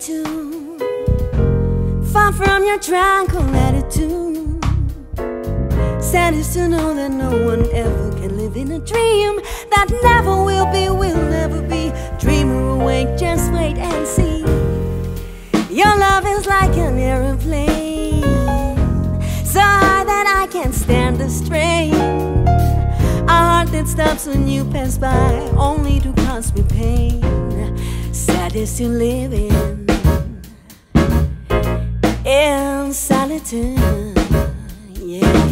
solitude, far from your tranquil attitude. Sad is to know that no one ever can live in a dream that never will never be. Dreamer awake, just wait and see. Your love is like an aeroplane, so high that I can't stand the strain. A heart that stops when you pass by, only to cause me pain. Sad is to live in solitude, yeah.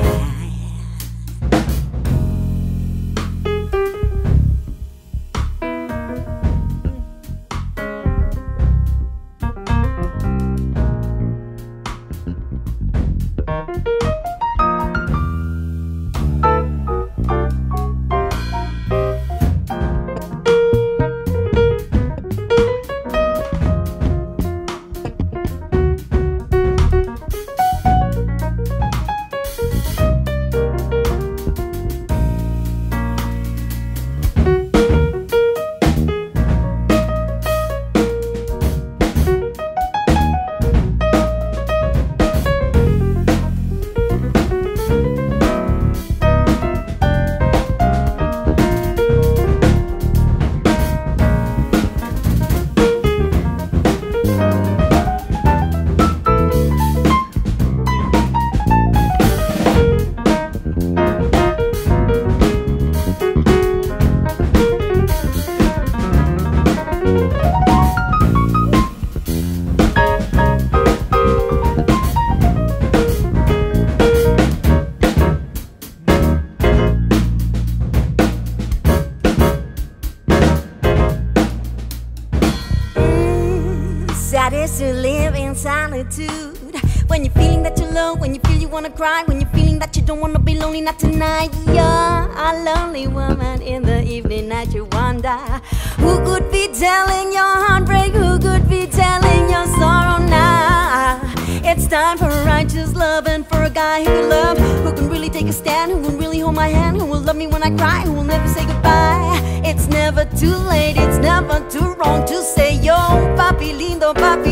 Sad is to live in solitude, when you're feeling that you're low, when you feel you wanna cry, when you're feeling that you don't wanna be lonely, not tonight. You're a lonely woman in the evening night. You wonder who could be telling your heartbreak, who could be telling your sorrow now. It's time for righteous love and for a guy who will love, who can really take a stand, who will really hold my hand, who will love me when I cry, who will never say goodbye. It's never too late, it's never too wrong to say, yo, papi lindo,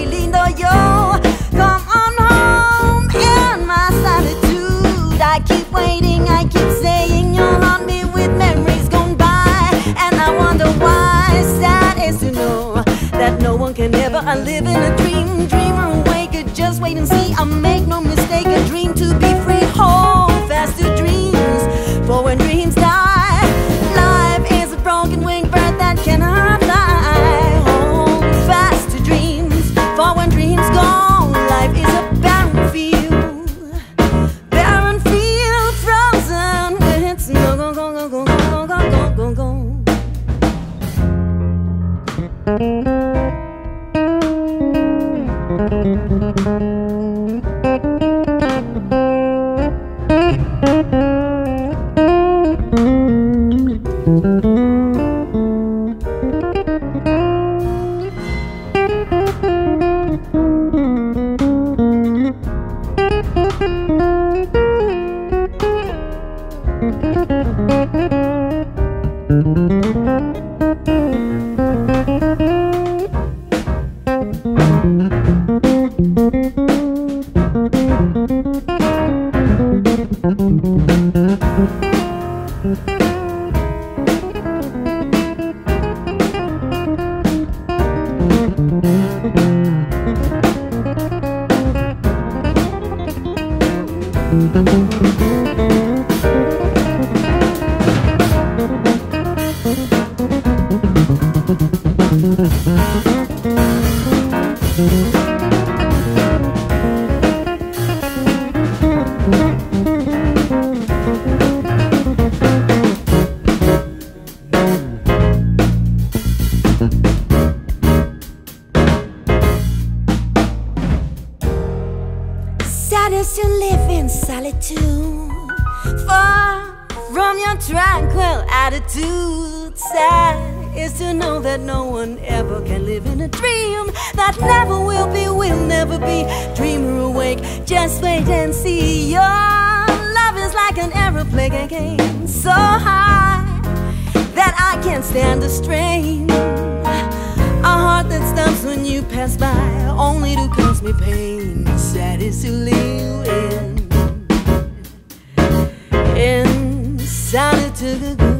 yo, come on home in my solitude. I keep waiting, I keep saying you'll haunt me with memories gone by, and I wonder why. Sad is to know that no one can ever live in a dream. Dreamer awake, just wait and see. I make no mistake, a dream to be free. Hold fast to dreams, for when dreams die, life is a broken winged bird that cannot fly. Hold fast to dreams, for when dreams go, life is a barren field, frozen with snow. Go, go, go, go, go, go, go, go, go. Sad is to live in solitude, far from your tranquil attitude. Sad is to know that no one ever can live in a dream that never will never be. Dreamer awake, just wait and see. Your love is like an aeroplane, so high that I can't stand the strain. A heart that stops when you to pass by, only to cause me pain. Sad is to live in solitude.